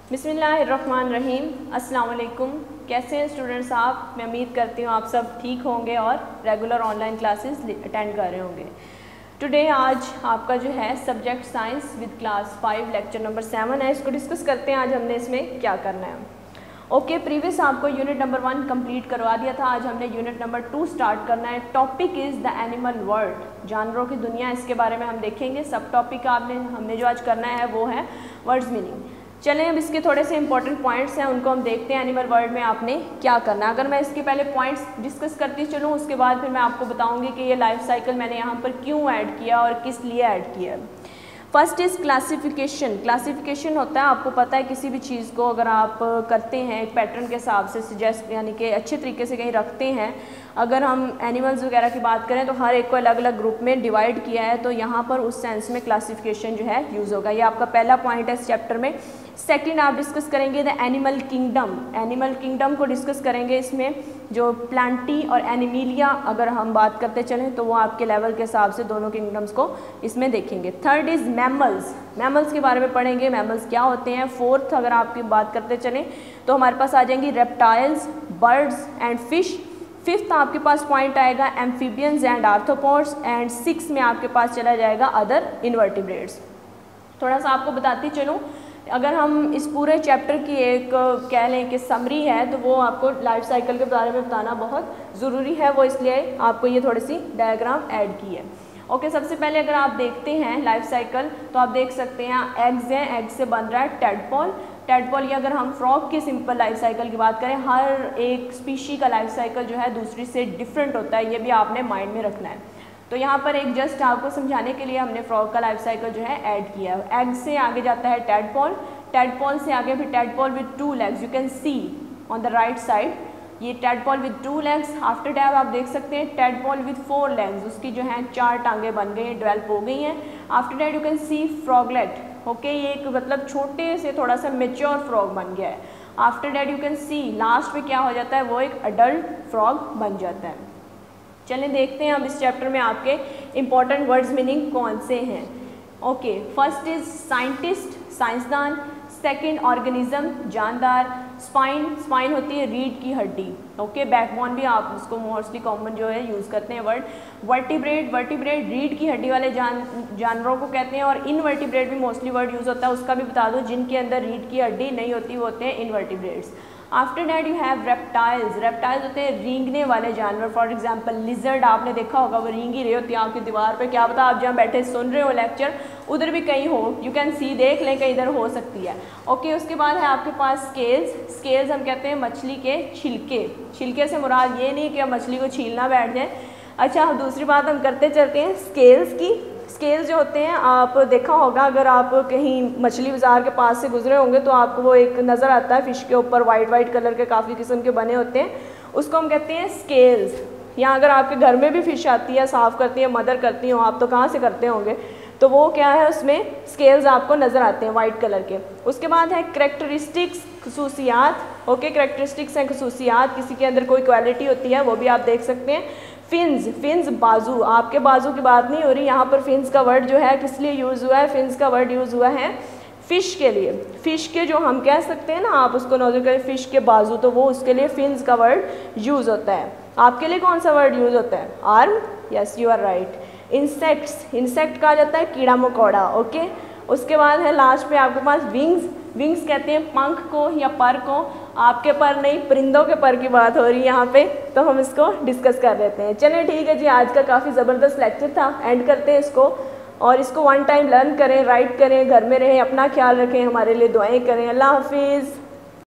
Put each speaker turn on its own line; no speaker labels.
बिस्मिल्लाहिर्रहमानिर्रहीम। अस्सलाम वालेकुम। कैसे हैं स्टूडेंट्स आप? मैं उम्मीद करती हूँ आप सब ठीक होंगे और रेगुलर ऑनलाइन क्लासेस अटेंड कर रहे होंगे। टुडे आज आपका जो है subject science with class 5 lecture number 7 है। इसको डिस्कस करते हैं आज हमने इसमें क्या करना है। ओके, प्रीवियस आपको यूनिट नंबर 1 कंप्लीट करवा दिया था। आज हमने यूनिट नंबर 2 स्टार्ट करना है। Topic is the animal world, जानवरों की दुनिया। इसके बारे में हम देखेंगे। सब टॉपिक हमने जो आज करना है वो है वर्ड्स मीनिंग। चलें, अब इसके थोड़े से इंपॉर्टेंट पॉइंट्स हैं, उनको हम देखते हैं। एनिमल वर्ल्ड में आपने क्या करना है। अगर मैं इसके पहले पॉइंट्स डिस्कस करती चलूँ, उसके बाद फिर मैं आपको बताऊंगी कि ये लाइफ साइकिल मैंने यहाँ पर क्यों ऐड किया और किस लिए ऐड किया। First is classification. क्लासिफिकेशन होता है, आपको पता है, किसी भी चीज़ को अगर आप करते हैं एक पैटर्न के हिसाब से सजेस्ट, यानी कि अच्छे तरीके से कहीं रखते हैं। अगर हम एनिमल्स वगैरह की बात करें तो हर एक को अलग अलग ग्रुप में डिवाइड किया है, तो यहाँ पर उस सेंस में क्लासिफिकेशन जो है यूज़ होगा। ये आपका पहला पॉइंट है इस चैप्टर में। सेकंड आप डिस्कस करेंगे the animal kingdom. Animal kingdom को डिस्कस करेंगे। इसमें जो प्लांटी और एनिमिलिया अगर हम बात करते चलें तो वो आपके लेवल के हिसाब से दोनों किंगडम्स को इसमें देखेंगे। Third is mammals. मैमल्स के बारे में पढ़ेंगे, मैमल्स क्या होते हैं। फोर्थ अगर आपकी बात करते चलें तो हमारे पास आ जाएंगी reptiles, birds and fish. Fifth आपके पास पॉइंट आएगा amphibians and arthropods. And six में आपके पास चला जाएगा अदर इन्वर्टिब्रेट्स। थोड़ा सा आपको बताती चलूँ, अगर हम इस पूरे चैप्टर की एक कह लें कि समरी है तो वो आपको लाइफ साइकिल के बारे में बताना बहुत ज़रूरी है। वो इसलिए आपको ये थोड़ी सी डायग्राम ऐड की है। ओके, सबसे पहले अगर आप देखते हैं लाइफ साइकिल तो आप देख सकते हैं एग्स हैं, एग से बन रहा है टेडपोल। टेडपोल, या अगर हम फ्रॉग की सिंपल लाइफ साइकिल की बात करें, हर एक स्पीशी का लाइफ साइकिल जो है दूसरी से डिफरेंट होता है। ये भी आपने माइंड में रखना है। तो यहाँ पर एक जस्ट आपको समझाने के लिए हमने फ्रॉग का लाइफ साइकिल जो है ऐड किया है। एग से आगे जाता है टेडपोल, टेडपोल से आगे फिर tadpole with 2 legs, you can see on the right side, ये tadpole with 2 legs। After that आप देख सकते हैं टेडपोल विद 4 legs, उसकी जो है 4 टांगें बन गई हैं, डेवलप हो गई हैं। After that you can see froglet. Okay, ये एक मतलब छोटे से थोड़ा सा मेच्योर फ्रॉग बन गया है। After that you can see last में क्या हो जाता है, वो एक अडल्ट फ्रॉग बन जाता है। चलें देखते हैं अब इस चैप्टर में आपके इंपॉर्टेंट वर्ड्स मीनिंग कौन से हैं। ओके, फर्स्ट इज साइंटिस्ट, साइंसदान। सेकंड ऑर्गेनिज्म, जानदार। स्पाइन, स्पाइन होती है रीढ़ की हड्डी। ओके, बैकबोन भी आप उसको मोस्टली कॉमन जो है यूज़ करते हैं वर्ड। वर्टिब्रेट, वर्टिब्रेट रीढ़ की हड्डी वाले जानवरों को कहते हैं। और इनवर्टिब्रेट भी मोस्टली वर्ड यूज़ होता है, उसका भी बता दो, जिनके अंदर रीढ़ की हड्डी नहीं होती वो होते हैं invertebrates. After that you have reptiles. Reptiles होते हैं रेंगने वाले जानवर। फॉर एग्जांपल लिजर्ड आपने देखा होगा, वो रेंग ही रही होती है आपकी दीवार पे। क्या पता आप जहाँ बैठे सुन रहे हो लेक्चर, उधर भी कहीं हो, यू कैन सी, देख लें कहीं इधर हो सकती है। ओके, उसके बाद है आपके पास स्केल्स। स्केल्स हम कहते हैं मछली के छिलके। छिलके से मुराद ये नहीं कि हम मछली को छीलना बैठ जाए। अच्छा, दूसरी बात हम करते चलते हैं स्केल्स की। स्केल्स जो होते हैं, आप देखा होगा अगर आप कहीं मछली बाज़ार के पास से गुजरे होंगे तो आपको वो एक नज़र आता है फ़िश के ऊपर, वाइट वाइट कलर के काफ़ी किस्म के बने होते हैं, उसको हम कहते हैं स्केल्स। या अगर आपके घर में भी फ़िश आती है, साफ़ करती है मदर करती हो आप, तो कहाँ से करते होंगे, तो वो क्या है, उसमें स्केल्स आपको नज़र आते हैं वाइट कलर के। उसके बाद है करैक्टरिस्टिक्स, खसूसियात। ओके, करैक्टरिस्टिक्स हैं खसूसियात, किसी के अंदर कोई क्वालिटी होती है, वो भी आप देख सकते हैं। फिन्स, फिन्स बाजू, आपके बाजू की बात नहीं हो रही यहाँ पर। फिन्स का वर्ड जो है किस लिए यूज़ हुआ है, फिन्स का वर्ड यूज़ हुआ है फ़िश के लिए। फ़िश के जो हम कह सकते हैं ना, आप उसको नोट करें फ़िश के बाजू, तो वो उसके लिए फिन्स का वर्ड यूज़ होता है। आपके लिए कौन सा वर्ड यूज़ होता है? Arm, yes you are right. Insects, insect कहा जाता है कीड़ा मकोड़ा। ओके, उसके बाद है लास्ट पे आपके पास विंग्स। विंग्स कहते हैं पंख को या पर को। आपके पर नहीं, परिंदों के पर की बात हो रही है यहाँ पे, तो हम इसको डिस्कस कर लेते हैं। चलिए ठीक है जी, आज का काफ़ी ज़बरदस्त लेक्चर था, एंड करते हैं इसको। और इसको 1 टाइम लर्न करें, राइट करें, घर में रहें, अपना ख्याल रखें, हमारे लिए दुआएं करें। अल्लाह हाफिज़।